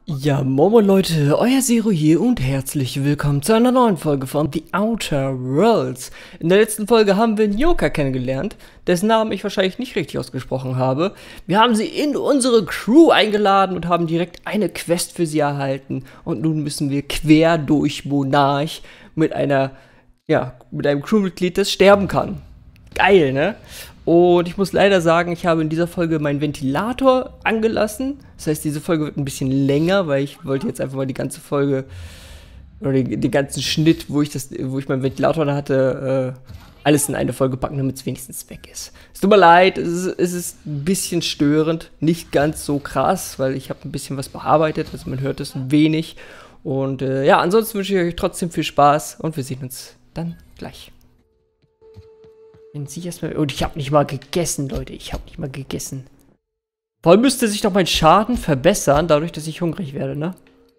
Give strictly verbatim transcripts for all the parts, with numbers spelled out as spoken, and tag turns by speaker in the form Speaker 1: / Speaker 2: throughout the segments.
Speaker 1: Ja, Momo Leute, euer Zero hier und herzlich willkommen zu einer neuen Folge von The Outer Worlds. In der letzten Folge haben wir Nyoka kennengelernt, dessen Namen ich wahrscheinlich nicht richtig ausgesprochen habe. Wir haben sie in unsere Crew eingeladen und haben direkt eine Quest für sie erhalten. Und nun müssen wir quer durch Monarch mit einer, ja, mit einem Crewmitglied, das sterben kann. Geil, ne? Und ich muss leider sagen, ich habe in dieser Folge meinen Ventilator angelassen. Das heißt, diese Folge wird ein bisschen länger, weil ich wollte jetzt einfach mal die ganze Folge oder den, den ganzen Schnitt, wo ich das, wo ich meinen Ventilator da hatte, äh, alles in eine Folge packen, damit es wenigstens weg ist. Es tut mir leid, es ist, es ist ein bisschen störend, nicht ganz so krass, weil ich habe ein bisschen was bearbeitet, also man hört es ein wenig. Und äh, ja, ansonsten wünsche ich euch trotzdem viel Spaß und wir sehen uns dann gleich. Wenn sie erstmal. Und ich habe nicht mal gegessen, Leute. Ich habe nicht mal gegessen. Vor allem müsste sich doch mein Schaden verbessern, dadurch, dass ich hungrig werde, ne?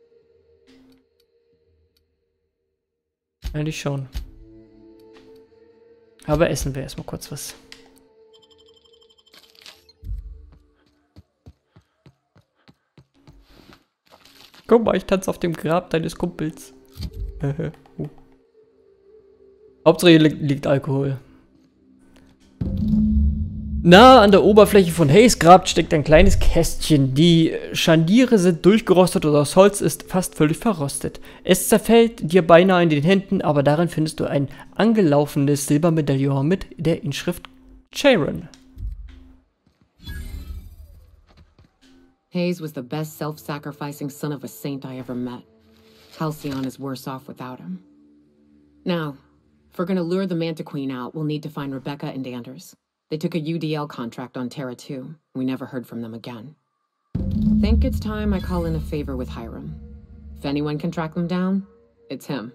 Speaker 1: Eigentlich schon. Aber essen wir erstmal kurz was. Guck mal, ich tanze auf dem Grab deines Kumpels. uh. Hauptsache hier li liegt Alkohol. Nahe an der Oberfläche von Hays Grab steckt ein kleines Kästchen. Die Scharniere sind durchgerostet und das Holz ist fast völlig verrostet. Es zerfällt dir beinahe in den Händen, aber darin findest du ein angelaufenes Silbermedaillon mit der Inschrift Charon.
Speaker 2: Hays was the best self-sacrificing son of a saint I ever met. Halcyon is worse off without him. Now, if we're gonna lure the Manta Queen out, we'll need to find Rebecca and Anders. They took a U D L contract on Terra two. We never heard from them again. Think it's time I call in a favor with Hiram. If anyone can track them down, it's him.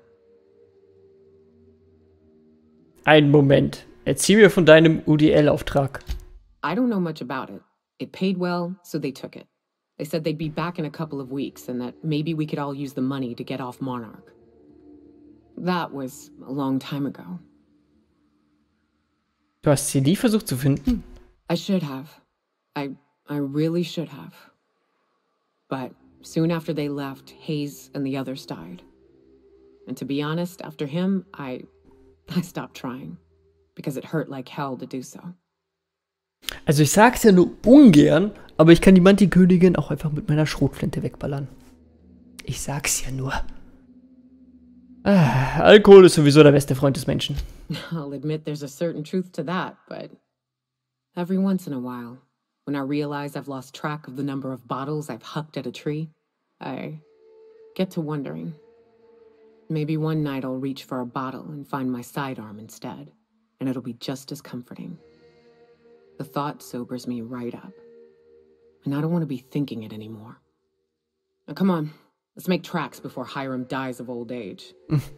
Speaker 1: Einen Moment. Erzähl mir von deinem U D L-Auftrag.
Speaker 2: I don't know much about it. It paid well, so they took it. They said they'd be back in a couple of weeks and that maybe we could all use the money to get off Monarch. That was a long time ago.
Speaker 1: Du hast C D versucht zu finden?
Speaker 2: I should have. I I really should have. But soon after they left, Hays and the others died. And to be honest, after him, I I stopped trying. Because it hurt like hell to do so.
Speaker 1: Also ich sag's ja nur ungern, aber ich kann die Mantikönigin auch einfach mit meiner Schrotflinte wegballern. Ich sag's ja nur. Ah, Alkohol ist sowieso der beste Freund des Menschen.
Speaker 2: I'll admit there's a certain truth to that, but every once in a while, when I realize I've lost track of the number of bottles I've hucked at a tree, I get to wondering. Maybe one night I'll reach for a bottle and find my sidearm instead, and it'll be just as comforting. The thought sobers me right up, and I don't want to be thinking it anymore. Now come on. Let's make tracks before Hiram dies of old age.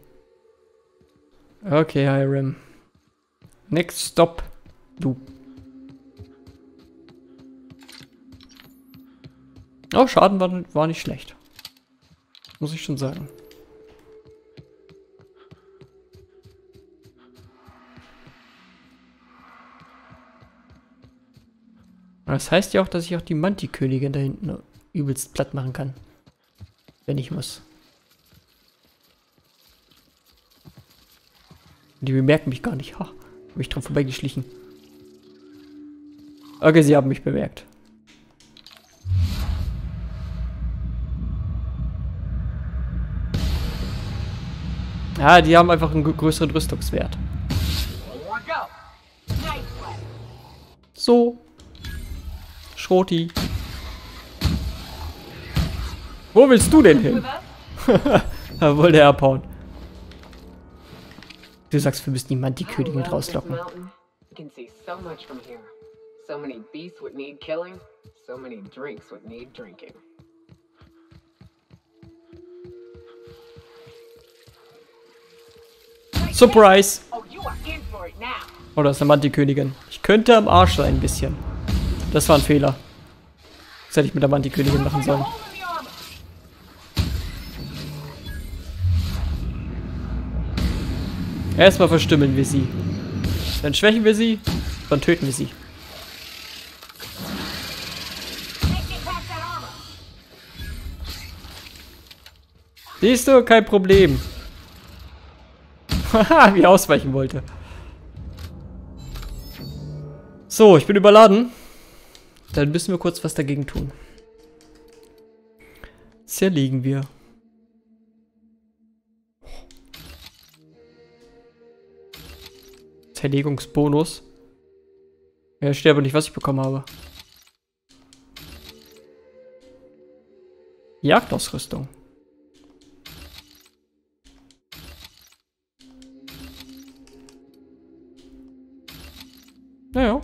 Speaker 1: Okay, Hiram. Next stop. Du. Oh, Schaden war, war nicht schlecht. Muss ich schon sagen. Das heißt ja auch, dass ich auch die Mantikönigin da hinten übelst platt machen kann. Wenn ich muss. Die bemerken mich gar nicht. Ha, habe ich dran vorbeigeschlichen. Okay, sie haben mich bemerkt. Ja, die haben einfach einen größeren Rüstungswert. So. Schroti. Wo willst du denn hin? Da wollte er abhauen. Du sagst, wir müssen die Mantikönigin rauslocken. Surprise! Oh, das ist eine Mantikönigin. Ich könnte am Arsch sein, ein bisschen. Das war ein Fehler. Das hätte ich mit der Mantikönigin machen sollen. Erstmal verstümmeln wir sie. Dann schwächen wir sie, dann töten wir sie. Siehst du, kein Problem. Haha, wie er ausweichen wollte. So, ich bin überladen. Dann müssen wir kurz was dagegen tun. Zerlegen wir. Zerlegungsbonus. Ja, steht aber nicht, was ich bekommen habe. Jagdausrüstung. Naja.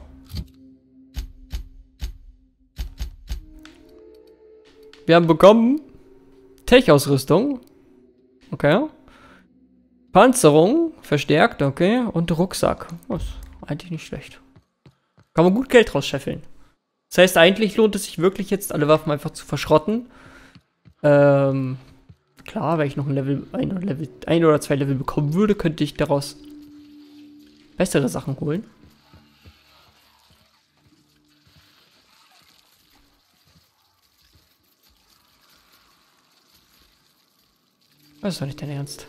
Speaker 1: Wir haben bekommen Tech-Ausrüstung. Okay. Panzerung. Verstärkt, okay. Und Rucksack. Das ist eigentlich nicht schlecht. Kann man gut Geld rausscheffeln. Das heißt, eigentlich lohnt es sich wirklich jetzt, alle Waffen einfach zu verschrotten. Ähm, klar, wenn ich noch ein Level, ein, Level, ein oder zwei Level bekommen würde, könnte ich daraus bessere Sachen holen. Das ist doch nicht dein Ernst.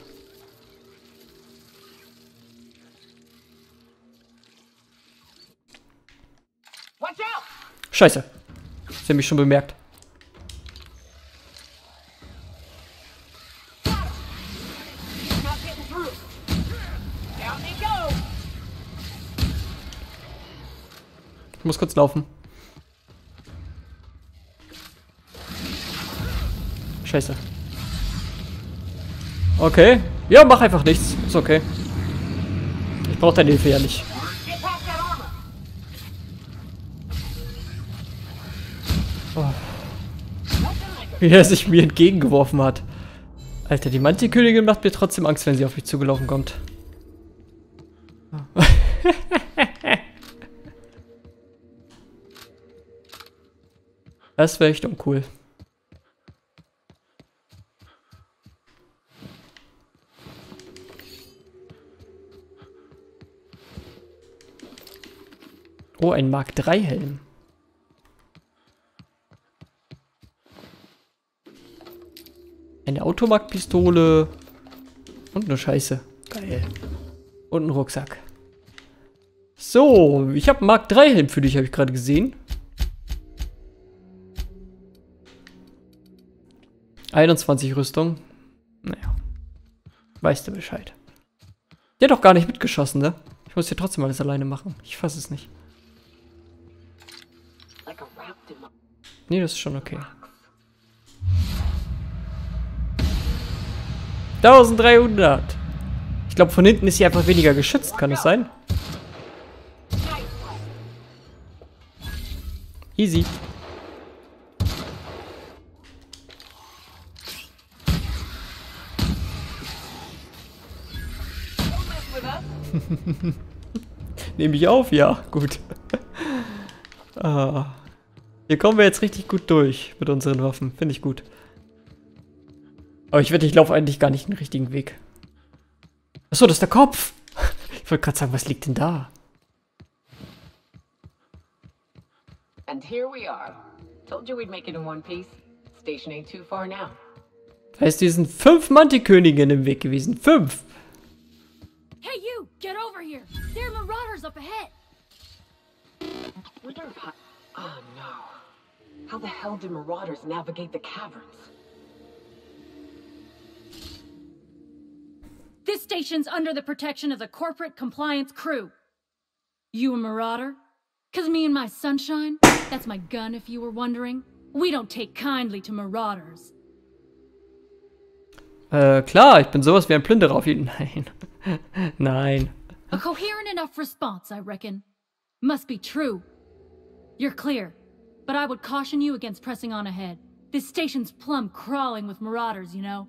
Speaker 1: Scheiße. Sie haben mich schon bemerkt. Ich muss kurz laufen. Scheiße. Okay. Ja, mach einfach nichts. Ist okay. Ich brauche deine Hilfe ja nicht. Oh. Wie er sich mir entgegengeworfen hat. Alter, die Mantikönigin macht mir trotzdem Angst, wenn sie auf mich zugelaufen kommt. Das wäre echt uncool. Oh, ein Mark drei Helm. Eine Automarktpistole. Und eine Scheiße. Geil. Und ein Rucksack. So, ich habe einen Mark drei Helm für dich, habe ich gerade gesehen. einundzwanzig Rüstung. Naja. Weißt du Bescheid. Der hat doch gar nicht mitgeschossen, ne? Ich muss hier trotzdem alles alleine machen. Ich fasse es nicht. Nee, das ist schon okay. dreizehnhundert. Ich glaube, von hinten ist sie einfach weniger geschützt. Kann es sein? Easy. Nehme ich auf? Ja, gut. Ah. Hier kommen wir jetzt richtig gut durch mit unseren Waffen. Finde ich gut. Aber ich wette, ich laufe eigentlich gar nicht den richtigen Weg. Achso, das ist der Kopf. Ich wollte gerade sagen, was liegt denn da?
Speaker 2: And here we are. Told you we'd make it in one piece. Station ain't too far now.
Speaker 1: Das heißt, hier sind fünf Mantiköniginnen im Weg gewesen. Fünf.
Speaker 3: Hey you, get over here. There are marauders up ahead.
Speaker 2: Wonder if I... Oh no. How the hell did marauders navigate the caverns?
Speaker 3: This station's under the protection of the corporate compliance crew. You a marauder? Cause me and my sunshine, that's my gun if you were wondering, we don't take kindly to marauders.
Speaker 1: Äh, klar, ich bin sowas wie ein Plünderer auf jeden Fall. Nein. Nein.
Speaker 3: A coherent enough response, I reckon. Must be true. You're clear, but I would caution you against pressing on ahead. This station's plumb crawling with marauders, you know.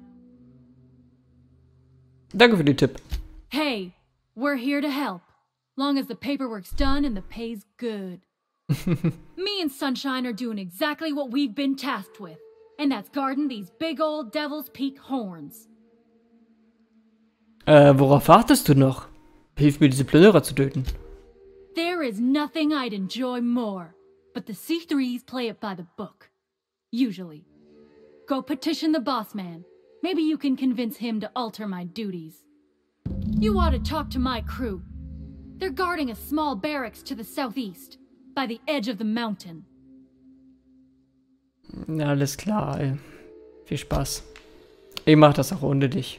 Speaker 1: Danke für den Tipp.
Speaker 3: Hey, we're here to help. Long as the paperwork's done and the pay's good. Me and Sunshine are doing exactly what we've been tasked with. And that's guarding these big old Devil's Peak horns.
Speaker 1: Äh, worauf wartest du noch? Hilf mir, diese Plünderer zu töten.
Speaker 3: There is nothing I'd enjoy more. But the C threes play it by the book. Usually. Go petition the boss man. Maybe you can convince him to alter my duties. You ought to talk to my crew. They're guarding a small barracks to the southeast, by the edge of the mountain.
Speaker 1: Ja, alles klar, ey. Viel Spaß. Ich mach das auch ohne dich.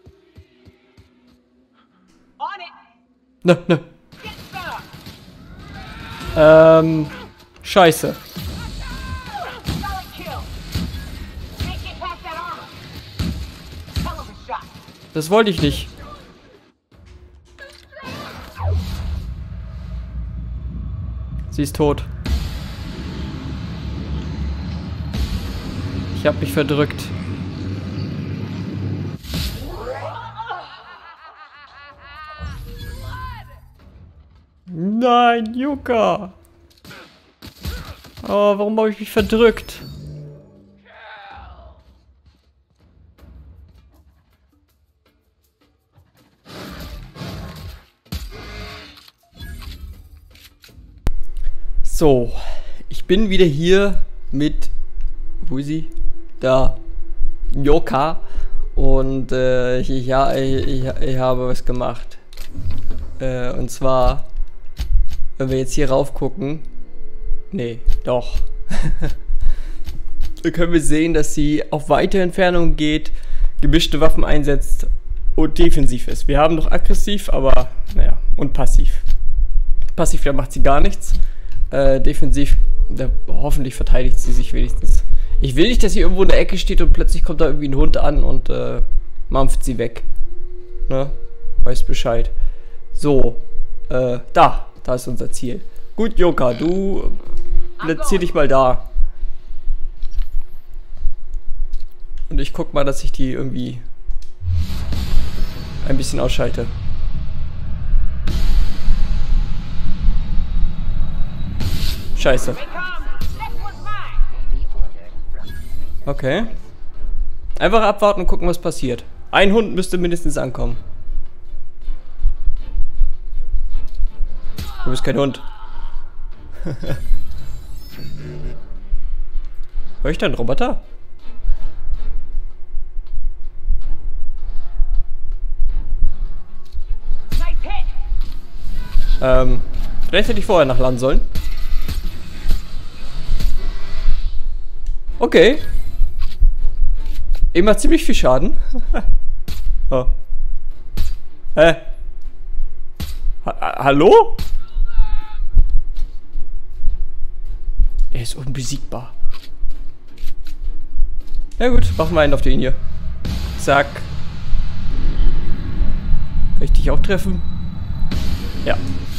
Speaker 1: Ne, ne. Ähm, scheiße. Das wollte ich nicht. Sie ist tot. Ich habe mich verdrückt. Nein, Yuka. Oh, warum habe ich mich verdrückt? So, ich bin wieder hier mit, wo ist sie? Da, Yuka. Und äh, ich, ja, ich, ich, ich habe was gemacht. Äh, und zwar, wenn wir jetzt hier rauf gucken, nee, doch. Da können wir sehen, dass sie auf weite Entfernung geht, gemischte Waffen einsetzt und defensiv ist. Wir haben noch aggressiv, aber naja, und passiv. Passiv, da macht sie gar nichts. Äh, defensiv, da, hoffentlich verteidigt sie sich wenigstens. Ich will nicht, dass sie irgendwo in der Ecke steht und plötzlich kommt da irgendwie ein Hund an und äh, mampft sie weg. Ne? Weiß Bescheid. So, äh, da, da ist unser Ziel. Gut, Yuka, du platzier dich mal da. Und ich guck mal, dass ich die irgendwie ein bisschen ausschalte. Scheiße. Okay. Einfach abwarten und gucken, was passiert. Ein Hund müsste mindestens ankommen. Du bist kein Hund. Hör ich da einen Roboter? Ähm, vielleicht hätte ich vorher nachladen sollen. Okay. Ihr macht ziemlich viel Schaden. Oh. Hä? Ha Hallo? Er ist unbesiegbar. Ja gut, machen wir einen auf den hier. Zack. Kann ich dich auch treffen? Ja.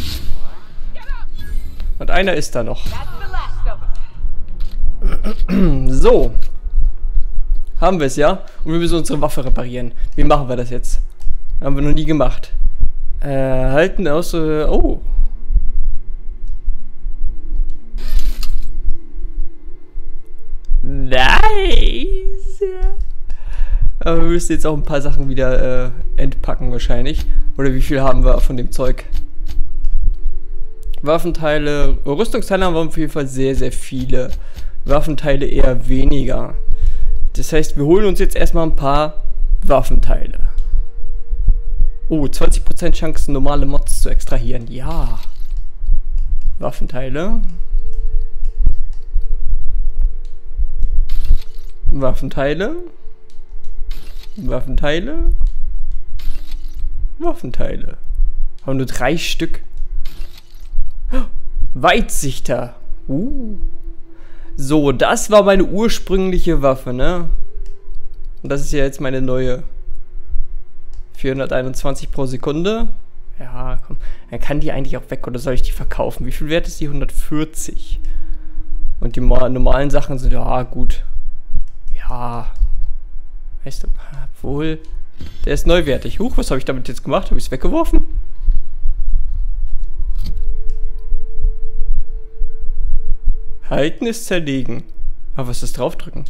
Speaker 1: Und einer ist da noch. So. Haben wir es, ja? Und wir müssen unsere Waffe reparieren. Wie machen wir das jetzt? Haben wir noch nie gemacht. Äh, halten aus... Äh, oh. Nice. Aber wir müssen jetzt auch ein paar Sachen wieder äh, entpacken wahrscheinlich. Oder wie viel haben wir von dem Zeug? Waffenteile... Rüstungsteile haben wir auf jeden Fall sehr, sehr viele. Waffenteile eher weniger. Das heißt, wir holen uns jetzt erstmal ein paar Waffenteile. Oh, zwanzig Prozent Chance, normale Mods zu extrahieren. Ja. Waffenteile. Waffenteile. Waffenteile. Waffenteile. Haben nur drei Stück. Weitsichter. Uh. So, das war meine ursprüngliche Waffe, ne? Und das ist ja jetzt meine neue. vierhunderteinundzwanzig pro Sekunde. Ja, komm. Dann kann die eigentlich auch weg, oder soll ich die verkaufen? Wie viel wert ist die? hundertvierzig. Und die normalen Sachen sind, ja, gut. Ja. Weißt du, obwohl. Der ist neuwertig. Huch, was habe ich damit jetzt gemacht? Habe ich es weggeworfen? Halten ist zerlegen. Aber was ist draufdrücken?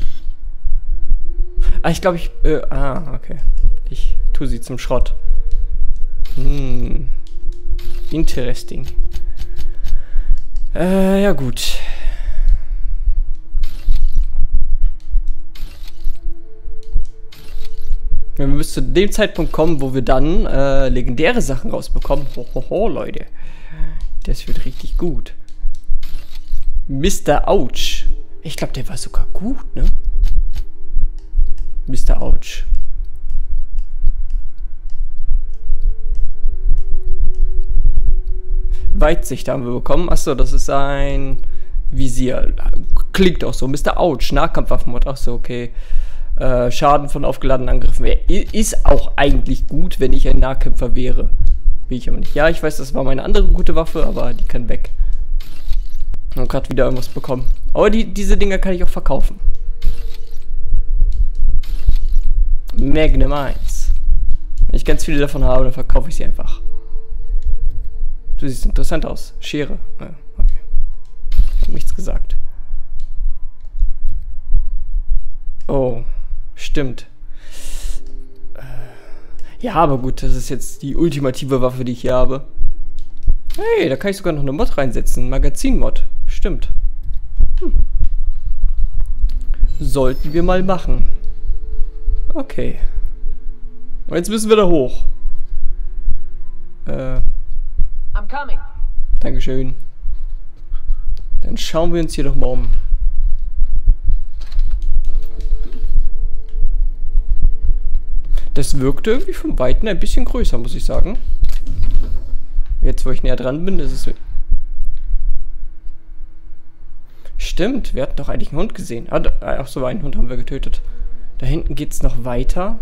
Speaker 1: Ah, ich glaube, ich... Äh, ah, okay. Ich tue sie zum Schrott. Hm. Interesting. Äh, ja gut. Wenn wir bis zu dem Zeitpunkt kommen, wo wir dann äh, legendäre Sachen rausbekommen. Hohoho, Leute. Das wird richtig gut. Mister Ouch. Ich glaube, der war sogar gut, ne? Mister Ouch. Weitsicht haben wir bekommen. Achso, das ist ein Visier. Klingt auch so. Mister Ouch. Nahkampfwaffenmod. Achso, okay. Äh, Schaden von aufgeladenen Angriffen. Ist auch eigentlich gut, wenn ich ein Nahkämpfer wäre. Bin ich aber nicht. Ja, ich weiß, das war meine andere gute Waffe, aber die kann weg. Ich habe gerade wieder irgendwas bekommen. Aber die, diese Dinger kann ich auch verkaufen. Magnum eins. Wenn ich ganz viele davon habe, dann verkaufe ich sie einfach. Du siehst interessant aus. Schere. Ja, okay. Ich habe nichts gesagt. Oh, stimmt. Ja, aber gut, das ist jetzt die ultimative Waffe, die ich hier habe. Hey, da kann ich sogar noch eine Mod reinsetzen. Magazin-Mod. Stimmt. Hm. Sollten wir mal machen. Okay. Und jetzt müssen wir da hoch. Äh.
Speaker 4: I'm coming.
Speaker 1: Dankeschön. Dann schauen wir uns hier doch mal um. Das wirkte irgendwie von Weitem ein bisschen größer, muss ich sagen. Jetzt, wo ich näher dran bin, ist es... Stimmt, wir hatten doch eigentlich einen Hund gesehen. Ah, ach so, einen Hund haben wir getötet. Da hinten geht es noch weiter.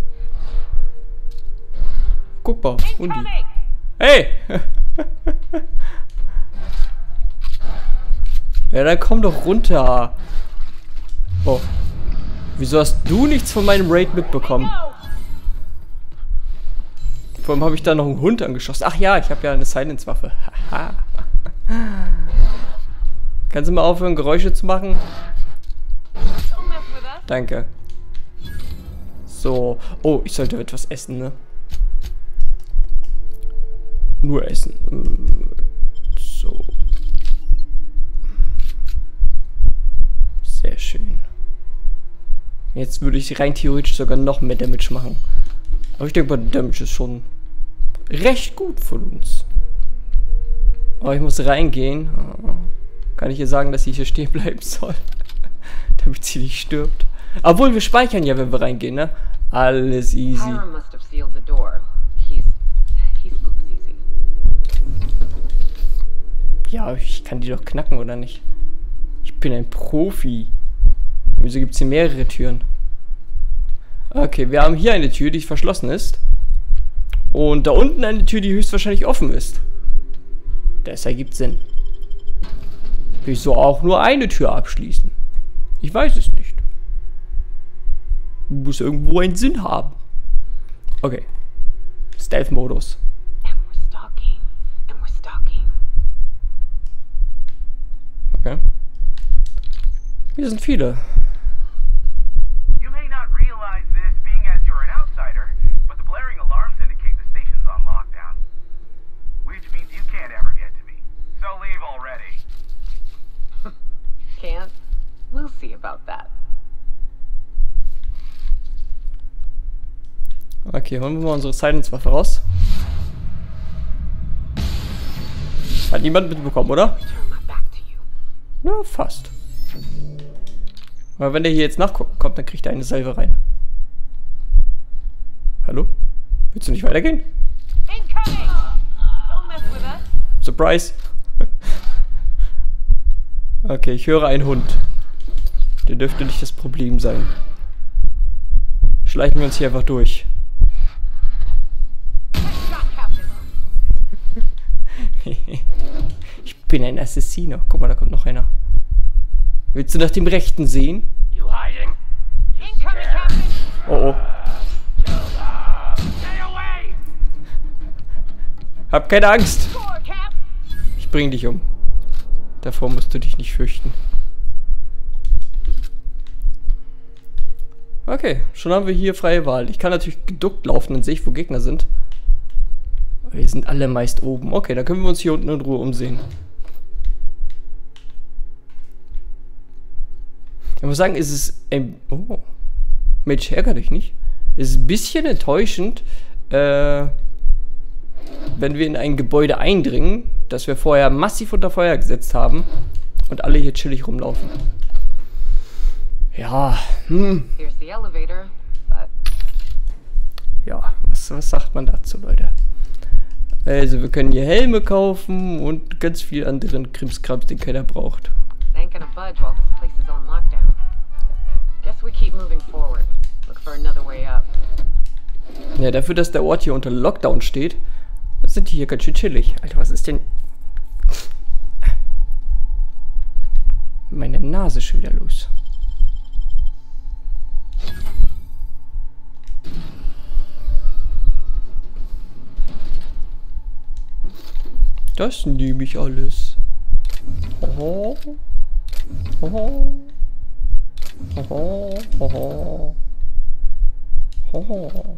Speaker 1: Guck mal, Hundi. Hey! Ja, dann komm doch runter. Oh. Wieso hast du nichts von meinem Raid mitbekommen? Vor allem habe ich da noch einen Hund angeschossen. Ach ja, ich habe ja eine Silence-Waffe. Haha. Kannst du mal aufhören, Geräusche zu machen? Danke. So. Oh, ich sollte etwas essen, ne? Nur essen. So. Sehr schön. Jetzt würde ich rein theoretisch sogar noch mehr Damage machen. Aber ich denke, der Damage ist schon recht gut von uns. Aber ich muss reingehen. Kann ich ihr sagen, dass sie hier stehen bleiben soll? Damit sie nicht stirbt. Obwohl, wir speichern ja, wenn wir reingehen, ne? Alles easy.
Speaker 4: Hiram must have sealed the door. He's he looks easy.
Speaker 1: Ja, ich kann die doch knacken, oder nicht? Ich bin ein Profi. Wieso gibt es hier mehrere Türen? Okay, wir haben hier eine Tür, die verschlossen ist. Und da unten eine Tür, die höchstwahrscheinlich offen ist. Das ergibt Sinn. Wieso auch nur eine Tür abschließen? Ich weiß es nicht. Muss irgendwo einen Sinn haben. Okay. Stealth-Modus.
Speaker 4: And we're stalking. And we're stalking.
Speaker 1: Okay. Hier sind viele.
Speaker 5: You may not realize this being as you're an outsider, but the blaring alarms indicate the station's on lockdown. Which means you can't ever get to me. So leave already.
Speaker 4: Can't? We'll see about that.
Speaker 1: Okay, holen wir mal unsere Silence-Waffe raus. Hat niemand mitbekommen, oder?
Speaker 4: Turn my back to you.
Speaker 1: Na, fast. Aber wenn der hier jetzt nachgucken kommt, dann kriegt er eine Salve rein. Hallo? Willst du nicht weitergehen?
Speaker 4: Incoming! Don't mess with us.
Speaker 1: Surprise! Okay, ich höre einen Hund. Der dürfte nicht das Problem sein. Schleichen wir uns hier einfach durch. Ich bin ein Assassino. Guck mal, da kommt noch einer. Willst du nach dem Rechten sehen?
Speaker 5: You hiding?
Speaker 4: Incoming, Captain!
Speaker 1: Oh oh.
Speaker 5: Stay away!
Speaker 1: Hab keine Angst.
Speaker 4: Score, Cap!
Speaker 1: Ich bring dich um. Davor musst du dich nicht fürchten. Okay, schon haben wir hier freie Wahl. Ich kann natürlich geduckt laufen, dann sehe ich, wo Gegner sind. Aber die sind alle meist oben. Okay, dann können wir uns hier unten in Ruhe umsehen. Ich muss sagen, ist es ein... Oh. Mensch, ärger dich nicht. Ist ein bisschen enttäuschend, äh, wenn wir in ein Gebäude eindringen, das wir vorher massiv unter Feuer gesetzt haben und alle hier chillig rumlaufen. Ja, hm.
Speaker 4: Here's the elevator, but
Speaker 1: Ja, was, was sagt man dazu, Leute? Also, wir können hier Helme kaufen und ganz viel anderen Krimskrams, den keiner braucht.
Speaker 4: they ain't gonna budge while this place is on lockdown. Guess we keep moving forward. Look for another way up.
Speaker 1: Ja, dafür, dass der Ort hier unter Lockdown steht, sind die hier ganz schön chillig. Alter, was ist denn... Meine Nase ist schon wieder los. Das nehme ich alles. Hoho. Hoho. Hoho. Hoho. Hoho.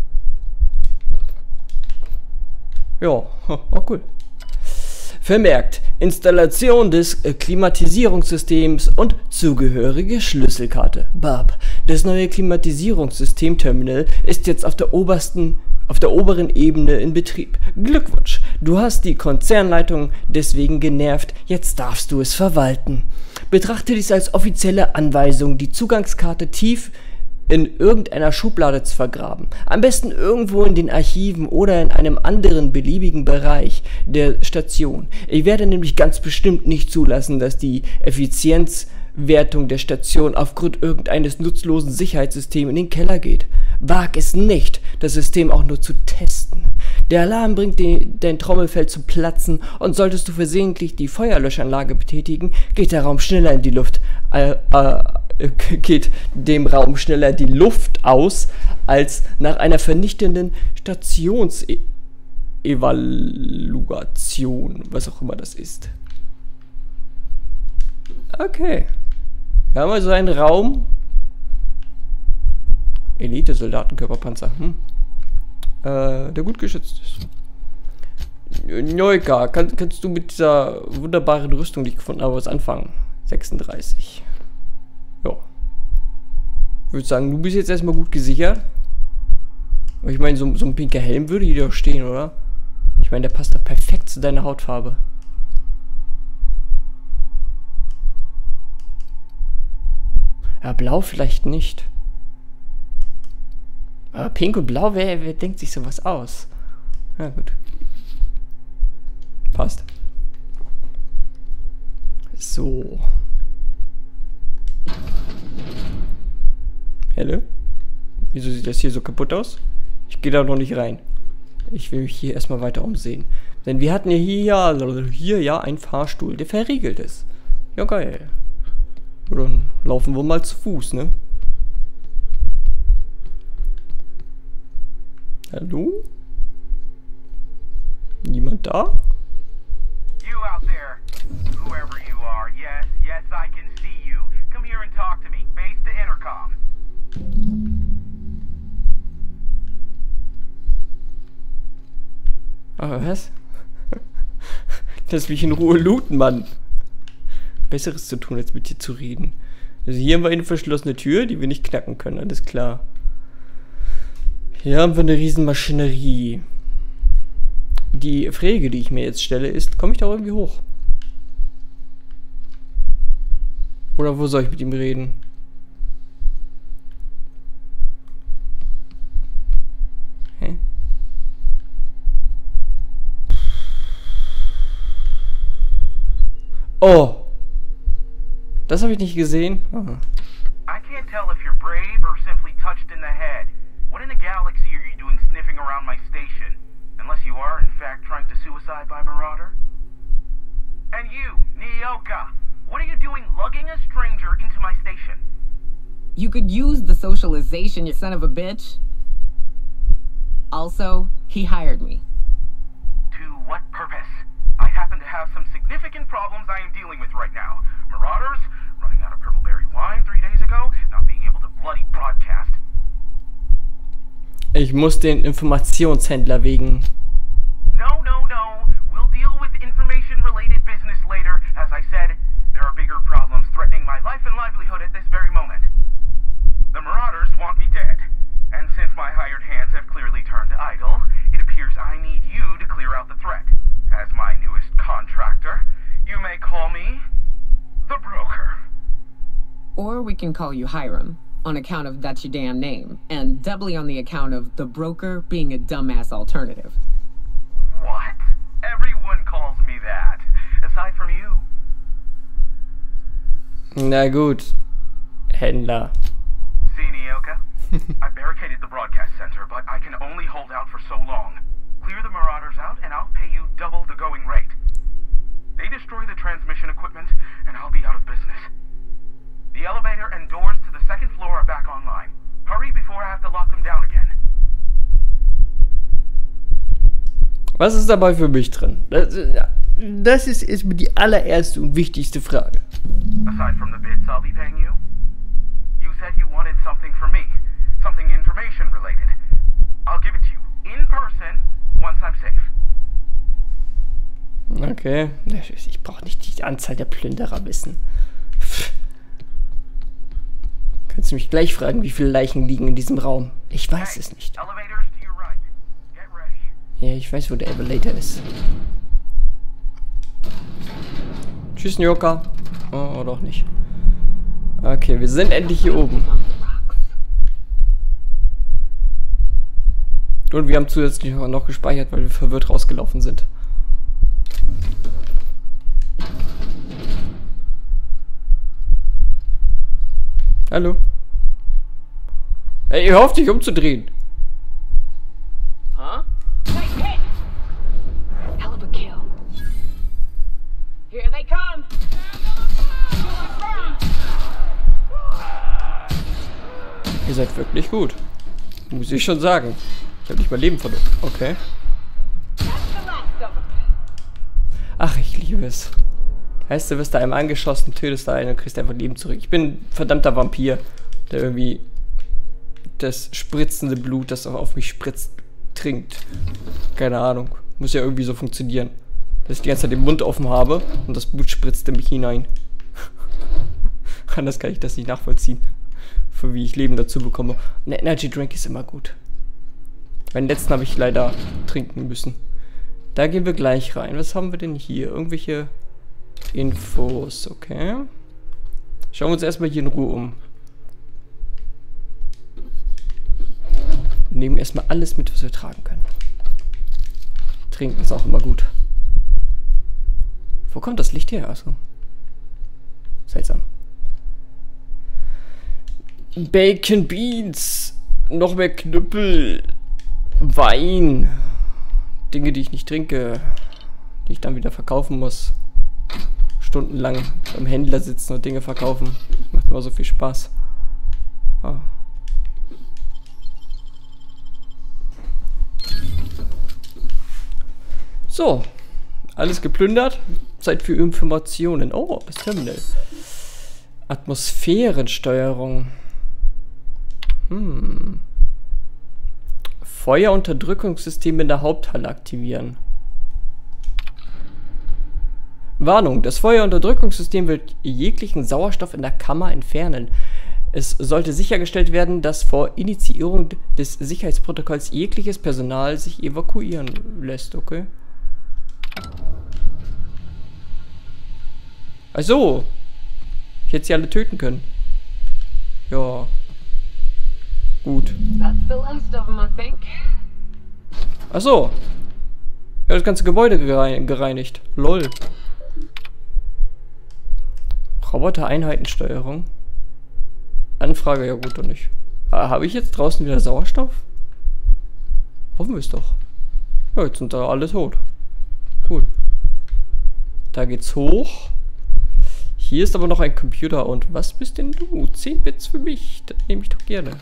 Speaker 1: Ja, oh cool. Vermerkt, Installation des äh, Klimatisierungssystems und zugehörige Schlüsselkarte. Bab, das neue Klimatisierungssystem-Terminal ist jetzt auf der obersten, auf der oberen Ebene in Betrieb. Glückwunsch, du hast die Konzernleitung deswegen genervt, jetzt darfst du es verwalten. Betrachte dies als offizielle Anweisung, die Zugangskarte tief in irgendeiner Schublade zu vergraben. Am besten irgendwo in den Archiven oder in einem anderen beliebigen Bereich der Station. Ich werde nämlich ganz bestimmt nicht zulassen, dass die Effizienzwertung der Station aufgrund irgendeines nutzlosen Sicherheitssystems in den Keller geht. Wag es nicht, das System auch nur zu testen. Der Alarm bringt den, dein Trommelfell zum Platzen und solltest du versehentlich die Feuerlöschanlage betätigen, geht der Raum schneller in die Luft. Äh, äh, geht dem Raum schneller die Luft aus, als nach einer vernichtenden Stationsevaluation, was auch immer das ist. Okay. Wir haben also einen Raum. Elite-Soldatenkörperpanzer. Hm. Äh, der gut geschützt ist. Neuka, kann, kannst du mit dieser wunderbaren Rüstung, die ich gefunden habe, was anfangen? sechsunddreißig. Ja. Ich würde sagen, du bist jetzt erstmal gut gesichert. Aber ich meine, so, so ein pinker Helm würde hier doch stehen, oder? Ich meine, der passt doch perfekt zu deiner Hautfarbe. Ja, blau vielleicht nicht. Aber pink und blau, wer, wer denkt sich sowas aus? Ja, gut. Passt. So. Helle? Wieso sieht das hier so kaputt aus? Ich gehe da noch nicht rein. Ich will mich hier erstmal weiter umsehen. Denn wir hatten ja hier, also hier ja einen Fahrstuhl, der verriegelt ist. Ja, geil. Dann laufen wir mal zu Fuß, ne? Hallo? Niemand da?
Speaker 5: You out there, whoever you are, yes, yes, I can see you. Come here and talk to me, face to intercom.
Speaker 1: Ah, was? Lass mich in Ruhe looten, Mann. Besseres zu tun, als mit dir zu reden. Also hier haben wir eine verschlossene Tür, die wir nicht knacken können, alles klar. Hier haben wir eine riesen Maschinerie. Die Frage, die ich mir jetzt stelle, ist, komme ich da irgendwie hoch? Oder wo soll ich mit ihm reden? Hä? Oh! Das habe ich nicht gesehen. Aha.
Speaker 5: I can't tell if you're brave or simply touched in the head. What in the galaxy are you doing sniffing around my station? Unless you are, in fact, trying to suicide by Marauder? And you, Nyoka, what are you doing lugging a stranger into my station?
Speaker 2: You could use the socialization, you son of a bitch. Also, he hired me.
Speaker 5: To what purpose? I happen to have some significant problems I am dealing with right now. Marauders, running out of purple-berry wine three days ago, not being able to bloody broadcast.
Speaker 1: Ich muss den Informationshändler wegen.
Speaker 5: No, no, no. We'll deal with information-related business later. As I said, there are bigger problems threatening my life and livelihood at this very moment. The Marauders want me dead. And since
Speaker 2: floor, we can call you Hiram, on account of that's your damn name, and doubly on the account of the broker being a dumbass alternative.
Speaker 5: What? Everyone calls me that. Aside from you.
Speaker 1: Na gut. Händler.
Speaker 5: See, Nyoka? I barricaded the broadcast center, but I can only hold out for so long. Clear the Marauders out, and I'll pay you double the going rate. They destroy the transmission equipment, and I'll be out of business. The elevator and doors to the second floor are back online. Hurry before I have to lock them down again.
Speaker 1: Was ist dabei für mich drin? Das, das ist, ist die allererste und wichtigste Frage.
Speaker 5: Aside from the bits I'll be paying you, you said you wanted something from me. Something information related. I'll give it to you in person once I'm safe.
Speaker 1: Okay. Ich brauche nicht die Anzahl der Plünderer wissen. Pff. Kannst du mich gleich fragen, wie viele Leichen liegen in diesem Raum? Ich weiß es nicht.
Speaker 5: Elevators to your right. Get ready.
Speaker 1: Ja, ich weiß, wo der Elevator ist. Tschüss, Nyoka. Oh, oder auch nicht. Okay, wir sind endlich hier oben. Und wir haben zusätzlich noch gespeichert, weil wir verwirrt rausgelaufen sind. Hallo? Ey, hör auf dich umzudrehen.
Speaker 4: Huh? Hell of a kill. Here they come.
Speaker 1: Ihr seid wirklich gut. Muss ich schon sagen. Ich habe nicht mein Leben verloren. Okay. Ach, ich liebe es. Heißt, du wirst da einem angeschossen, tötest da einen und kriegst einfach Leben zurück. Ich bin ein verdammter Vampir, der irgendwie das spritzende Blut, das auf mich spritzt, trinkt. Keine Ahnung. Muss ja irgendwie so funktionieren. Dass ich die ganze Zeit den Mund offen habe und das Blut spritzt in mich hinein. Anders kann ich das nicht nachvollziehen. Für wie ich Leben dazu bekomme. Ein Energy Drink ist immer gut. Meinen letzten habe ich leider trinken müssen. Da gehen wir gleich rein. Was haben wir denn hier? Irgendwelche Infos, okay. Schauen wir uns erstmal hier in Ruhe um. Wir nehmen erstmal alles mit, was wir tragen können. Trinken ist auch immer gut. Wo kommt das Licht her? Achso. Seltsam. Bacon Beans. Noch mehr Knüppel. Wein. Dinge, die ich nicht trinke. Die ich dann wieder verkaufen muss. Stundenlang beim Händler sitzen und Dinge verkaufen. Macht immer so viel Spaß. Oh. So. Alles geplündert. Zeit für Informationen. Oh, das Terminal. Atmosphärensteuerung. Hm. Feuerunterdrückungssystem in der Haupthalle aktivieren. Warnung, das Feuerunterdrückungssystem wird jeglichen Sauerstoff in der Kammer entfernen. Es sollte sichergestellt werden, dass vor Initiierung des Sicherheitsprotokolls jegliches Personal sich evakuieren lässt, okay? Ach so. Ich hätte sie alle töten können. Ja. Gut. Ach so. Ja, das ganze Gebäude gereinigt. Lol. Roboter-Einheitensteuerung. Anfrage, ja gut, oder nicht. Ah, habe ich jetzt draußen wieder Sauerstoff? Hoffen wir es doch. Ja, jetzt sind da alle tot. Gut. Da geht's hoch. Hier ist aber noch ein Computer. Und was bist denn du? zehn Bits für mich. Das nehme ich doch gerne.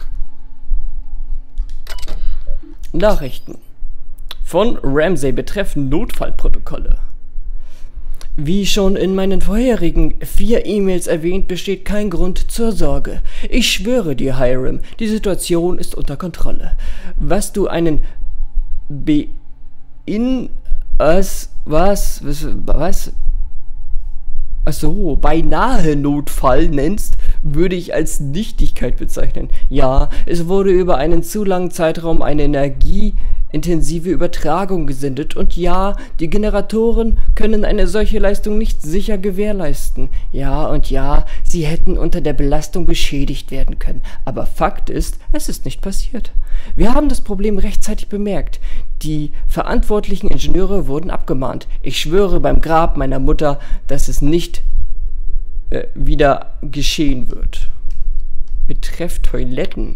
Speaker 1: Nachrichten. Von Ramsey betreffen Notfallprotokolle. Wie schon in meinen vorherigen vier E-Mails erwähnt, besteht kein Grund zur Sorge. Ich schwöre dir, Hiram, die Situation ist unter Kontrolle. Was du einen Be... in... Was? Was? Was? Achso, beinahe Notfall nennst, würde ich als Nichtigkeit bezeichnen. Ja, es wurde über einen zu langen Zeitraum eine energieintensive Übertragung gesendet und ja, die Generatoren können eine solche Leistung nicht sicher gewährleisten. Ja und ja, sie hätten unter der Belastung beschädigt werden können. Aber Fakt ist, es ist nicht passiert. Wir haben das Problem rechtzeitig bemerkt. Die verantwortlichen Ingenieure wurden abgemahnt. Ich schwöre beim Grab meiner Mutter, dass es nicht äh, wieder geschehen wird. Betreff Toiletten.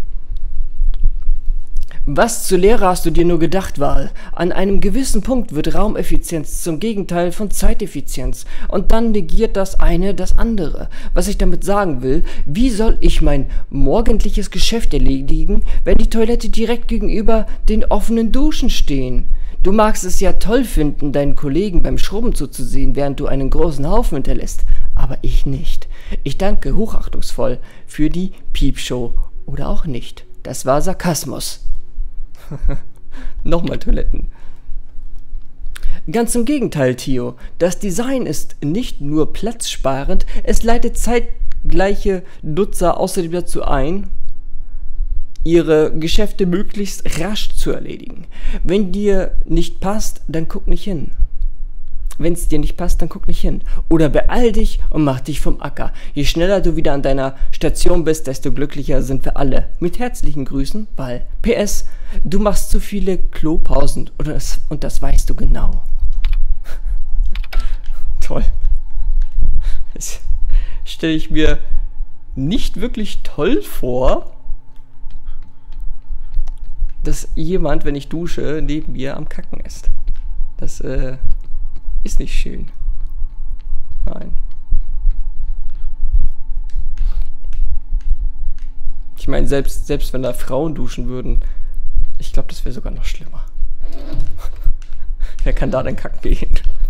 Speaker 1: Was zur Lehre hast du dir nur gedacht, Val? An einem gewissen Punkt wird Raumeffizienz zum Gegenteil von Zeiteffizienz und dann negiert das eine das andere. Was ich damit sagen will, wie soll ich mein morgendliches Geschäft erledigen, wenn die Toilette direkt gegenüber den offenen Duschen stehen? Du magst es ja toll finden, deinen Kollegen beim Schrubben zuzusehen, während du einen großen Haufen hinterlässt, aber ich nicht. Ich danke hochachtungsvoll für die Piepshow oder auch nicht. Das war Sarkasmus. Nochmal Toiletten. Ganz im Gegenteil, Theo. Das Design ist nicht nur platzsparend, es leitet zeitgleiche Nutzer außerdem dazu ein, ihre Geschäfte möglichst rasch zu erledigen. Wenn dir nicht passt, dann guck nicht hin. Wenn es dir nicht passt, dann guck nicht hin. Oder beeil dich und mach dich vom Acker. Je schneller du wieder an deiner Station bist, desto glücklicher sind wir alle. Mit herzlichen Grüßen, Val. P S. Du machst zu viele Klopausen und das, und das weißt du genau. Toll. Das stelle ich mir nicht wirklich toll vor, dass jemand, wenn ich dusche, neben mir am Kacken ist. Das, äh... ist nicht schön. Nein. Ich meine, selbst, selbst wenn da Frauen duschen würden, ich glaube, das wäre sogar noch schlimmer. Wer kann da denn kacken gehen?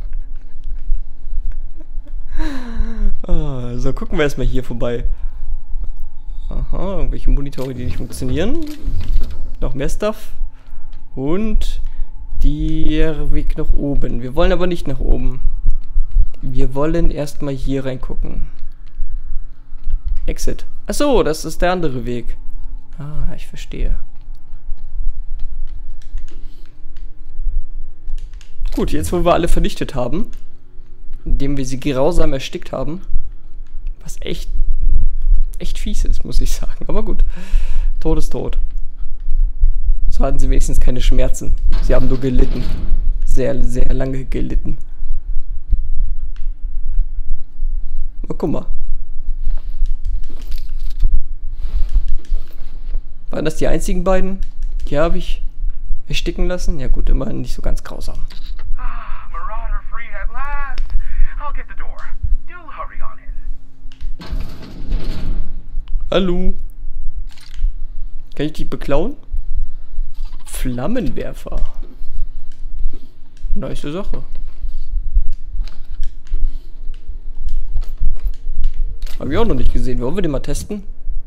Speaker 1: Ah, so, gucken wir erstmal hier vorbei. Aha, irgendwelche Monitore, die nicht funktionieren. Noch mehr Stuff. Und der Weg nach oben. Wir wollen aber nicht nach oben. Wir wollen erstmal hier reingucken. Exit. Achso, das ist der andere Weg. Ah, ich verstehe. Gut, jetzt wo wir alle vernichtet haben, indem wir sie grausam erstickt haben, was echt, echt fies ist, muss ich sagen. Aber gut, Tod ist tot. So hatten sie wenigstens keine Schmerzen. Sie haben nur gelitten. Sehr, sehr lange gelitten. Na, guck mal. Waren das die einzigen beiden? Die habe ich ersticken lassen? Ja gut, immerhin nicht so ganz grausam.
Speaker 5: Ah, Marauder free at last. I'll get the door. Do hurry on in.
Speaker 1: Hallo. Kann ich die beklauen? Flammenwerfer. Nice Sache. Hab ich auch noch nicht gesehen. Wollen wir den mal testen?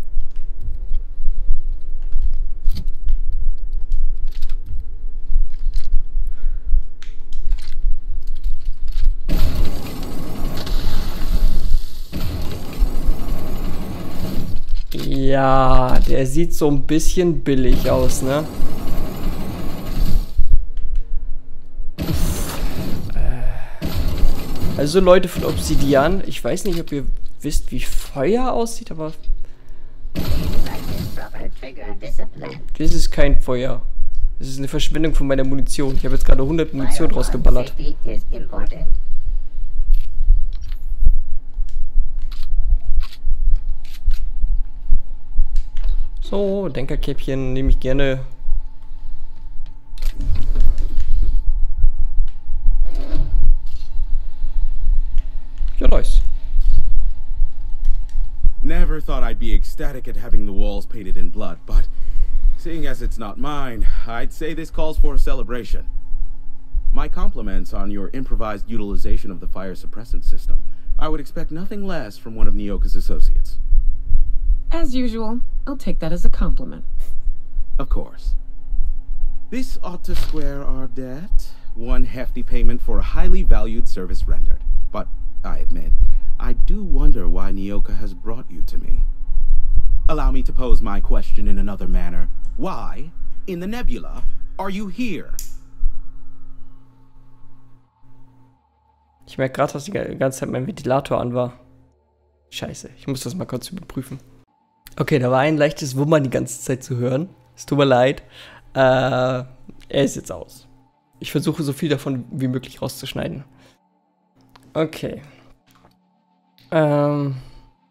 Speaker 1: Ja, der sieht so ein bisschen billig aus, ne? Also Leute von Obsidian, ich weiß nicht, ob ihr wisst, wie Feuer aussieht, aber das ist kein Feuer. Das ist eine Verschwendung von meiner Munition. Ich habe jetzt gerade hundert Munition rausgeballert. So, Denkerkäppchen nehme ich gerne. Ja, nice.
Speaker 6: Never thought I'd be ecstatic at having the walls painted in blood, but seeing as it's not mine, I'd say this calls for a celebration. My compliments on your improvised utilization of the fire suppressant system. I would expect nothing less from one of Nyoka's associates.
Speaker 2: As usual, I'll take that as a compliment.
Speaker 6: Of course. This ought to square our debt. One hefty payment for a highly valued service rendered. But I admit, I do wonder why Nyoka has brought you to me. Allow me to pose my question in another manner. Why, in the nebula, are you here?
Speaker 1: Ich merke gerade, dass die ganze Zeit mein Ventilator an war. Scheiße, ich muss das mal kurz überprüfen. Okay, da war ein leichtes Wummern die ganze Zeit zu hören. Es tut mir leid. Äh, er ist jetzt aus. Ich versuche so viel davon wie möglich rauszuschneiden. Okay. Ähm.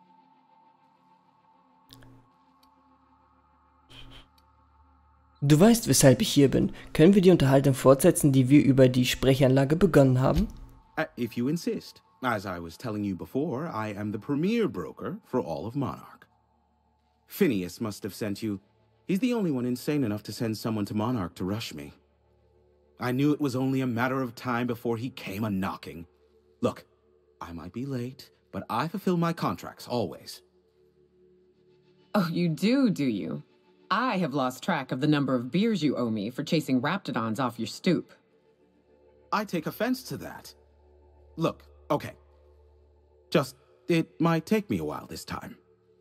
Speaker 1: Du weißt, weshalb ich hier bin. Können wir die Unterhaltung fortsetzen, die wir über die Sprechanlage begonnen haben?
Speaker 6: Uh, if you insist. As I was telling you before, I am the premier broker for all of Monarch. Phineas must have sent you. He's the only one insane enough to send someone to Monarch to rush me. I knew it was only a matter of time before he came a-knocking. Look, I might be late, but I fulfill my contracts, always.
Speaker 2: Oh, you do, do you? I have lost track of the number of beers you owe me for chasing Raptidons off your stoop.
Speaker 6: I take offense to that. Look, okay. Just, it might take me a while this time.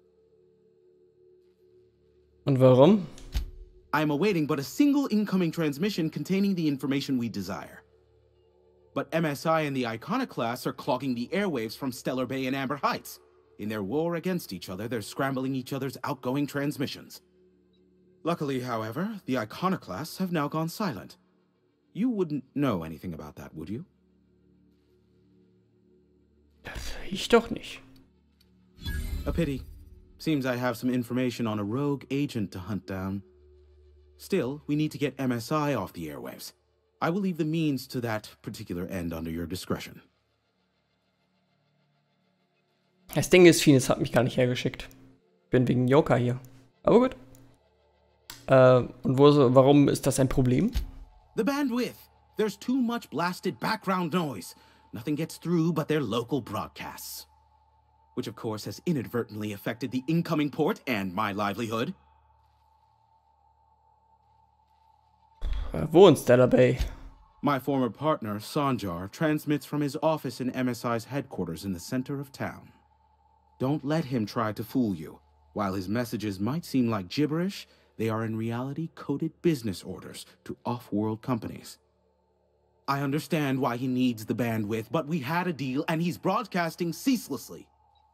Speaker 1: Und warum?
Speaker 6: I'm awaiting but a single incoming transmission containing the information we desire. But M S I and the Iconoclasts are clogging the airwaves from Stellar Bay and Amber Heights. In their war against each other, they're scrambling each other's outgoing transmissions. Luckily, however, the Iconoclasts have now gone silent. You wouldn't know anything about that, would you?
Speaker 1: Ich doch nicht.
Speaker 6: A pity. Seems I have some information on a rogue agent to hunt down. Still, we need to get M S I off the airwaves. I will leave the means to that particular end under your discretion.
Speaker 1: Das Ding ist, Phineas hat mich gar nicht hergeschickt. Ich bin wegen Nyoka hier. Aber gut. Äh, und wo, warum ist das ein Problem?
Speaker 6: The bandwidth. There's too much blasted background noise. Nothing gets through but their local broadcasts. Which of course has inadvertently affected the incoming port and my livelihood.
Speaker 1: Äh, wo in Stellar Bay?
Speaker 6: My former partner, Sanjar, transmits from his office in M S I's headquarters in the center of town. Don't let him try to fool you. While his messages might seem like gibberish, they are in reality coded business orders to off-world companies. I understand why he needs the bandwidth, but we had a deal and he's broadcasting ceaselessly.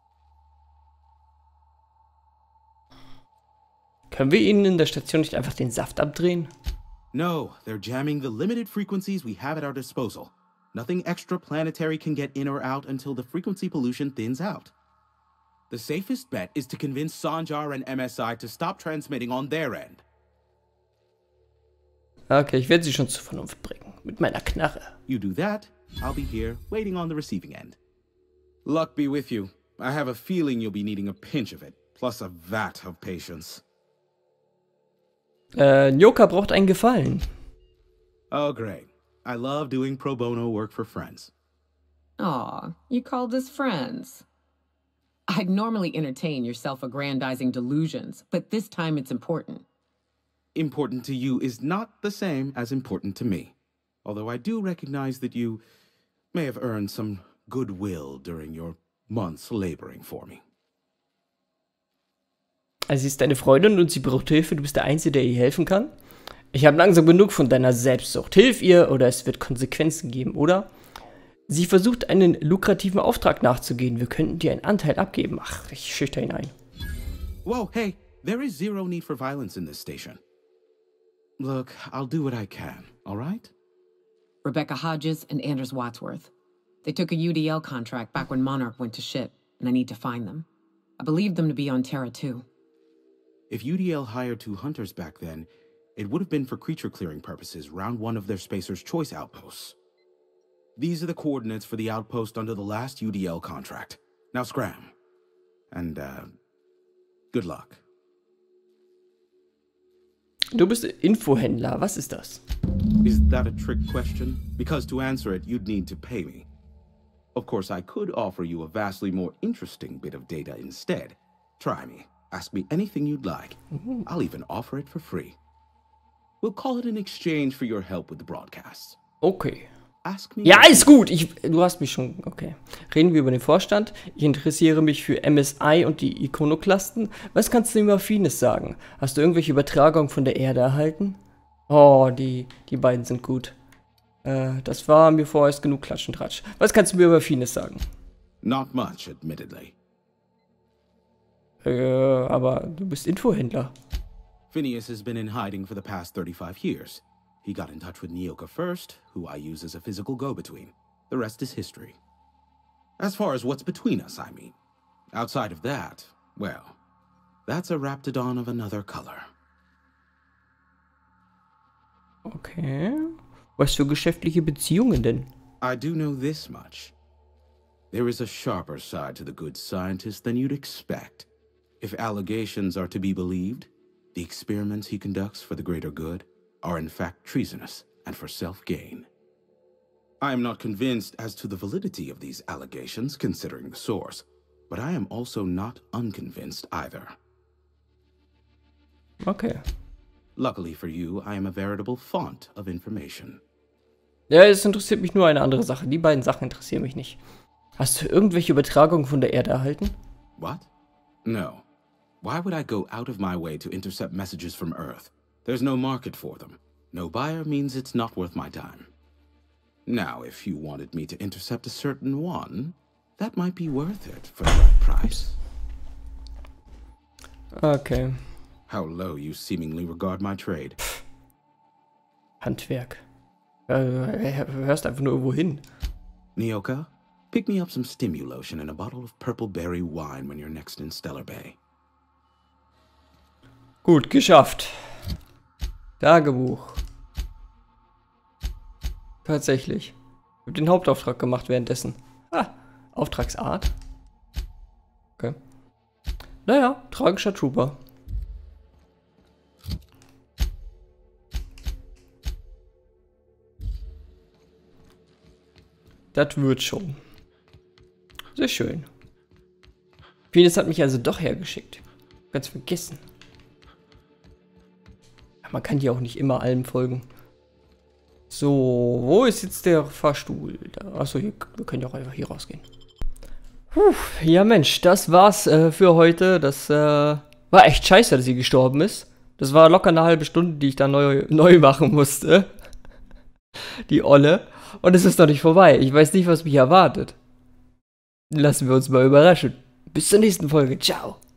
Speaker 1: Können wir ihnen in der Station nicht einfach den Saft abdrehen?
Speaker 6: No, they're jamming the limited frequencies we have at our disposal. Nothing extraplanetary can get in or out until the frequency pollution thins out. The safest bet is to convince Sanjar and M S I to stop transmitting on their end.
Speaker 1: Okay, ich werde sie schon zur Vernunft bringen. Mit meiner Knarre.
Speaker 6: You do that, I'll be here, waiting on the receiving end. Luck be with you. I have a feeling you'll be needing a pinch of it, plus a vat of patience.
Speaker 1: Äh, Nyoka braucht einen Gefallen.
Speaker 6: Oh, great. I love doing pro bono work for friends.
Speaker 2: Aw, you called us friends. I'd normally entertain your self-aggrandizing delusions, but this time it's important.
Speaker 6: Important to you is not the same as important to me. Although I do recognize that you may have earned some goodwill during your months laboring for me.
Speaker 1: Also sie ist deine Freundin und sie braucht Hilfe, du bist der Einzige, der ihr helfen kann. Ich habe langsam genug von deiner Selbstsucht. Hilf ihr oder es wird Konsequenzen geben, oder? Sie versucht, einen lukrativen Auftrag nachzugehen. Wir könnten dir einen Anteil abgeben. Ach, ich schüchter ihn ein.
Speaker 6: Whoa, hey, there is zero need for violence in this station. Look, I'll do what I can, all right?
Speaker 2: Rebecca Hodges and Anders Wadsworth. They took a U D L contract back when Monarch went to shit, and I need to find them. I believed them to be on Terra too.
Speaker 6: If U D L hired two hunters back then, it would have been for creature clearing purposes round one of their Spacer's Choice outposts. These are the coordinates for the outpost under the last U D L contract. Now scram. And, uh, good luck.
Speaker 1: Du bist Infohändler, was ist das?
Speaker 6: Is that a trick question? Because to answer it, you'd need to pay me. Of course, I could offer you a vastly more interesting bit of data instead. Try me. Ask me anything you'd like. Mm-hmm. I'll even offer it for free. We'll call it an exchange for your help with the broadcasts.
Speaker 1: Okay.
Speaker 6: ask me.
Speaker 1: Ja, ist gut. Ich, du hast mich schon... Okay. Reden wir über den Vorstand. Ich interessiere mich für M S I und die Ikonoklasten. Was kannst du über Finis sagen? Hast du irgendwelche Übertragungen von der Erde erhalten? Oh, die, die beiden sind gut. Äh, das war mir vorerst genug Klatsch und Tratsch. Was kannst du mir über Finis sagen?
Speaker 6: Not much, admittedly.
Speaker 1: Äh, aber du bist Infohändler.
Speaker 6: Phineas has been in hiding for the past thirty-five years. He got in touch with Nyoka first, who I use as a physical go-between. The rest is history. As far as what's between us, I mean. Outside of that, well, that's a Raptidon of another color.
Speaker 1: Okay. Was für geschäftliche Beziehungen denn?
Speaker 6: I do know this much. There is a sharper side to the good scientist than you'd expect. If allegations are to be believed, the experiments he conducts for the greater good are in fact treasonous and for self-gain. I am not convinced as to the validity of these allegations, considering the source, but I am also not unconvinced either.
Speaker 1: Okay.
Speaker 6: Luckily for you, I am a veritable font of information.
Speaker 1: Ja, es interessiert mich nur eine andere Sache. Die beiden Sachen interessieren mich nicht. Hast du irgendwelche Übertragungen von der Erde erhalten?
Speaker 6: What? No. Why would I go out of my way to intercept messages from Earth? There's no market for them. No buyer means it's not worth my time. Now, if you wanted me to intercept a certain one, that might be worth it for the right price.
Speaker 1: Okay.
Speaker 6: How low you seemingly regard my trade.
Speaker 1: Handwerk. Äh, hörst einfach nur irgendwo hin.
Speaker 6: Nyoka, pick me up some Stimulotion and a bottle of purple berry wine when you're next in Stellar Bay.
Speaker 1: Gut, geschafft. Tagebuch. Tatsächlich. Ich habe den Hauptauftrag gemacht währenddessen. Ah, Auftragsart. Okay. Naja, tragischer Trooper. Das wird schon. Sehr schön. Phineas hat mich also doch hergeschickt. Ganz vergessen. Man kann hier auch nicht immer allem folgen. So, wo ist jetzt der Fahrstuhl? Achso, hier, wir können ja auch einfach hier rausgehen. Puh, ja Mensch, das war's äh, für heute. Das äh, war echt scheiße, dass sie gestorben ist. Das war locker eine halbe Stunde, die ich da neu, neu machen musste. Die Olle. Und es ist noch nicht vorbei. Ich weiß nicht, was mich erwartet. Lassen wir uns mal überraschen. Bis zur nächsten Folge. Ciao.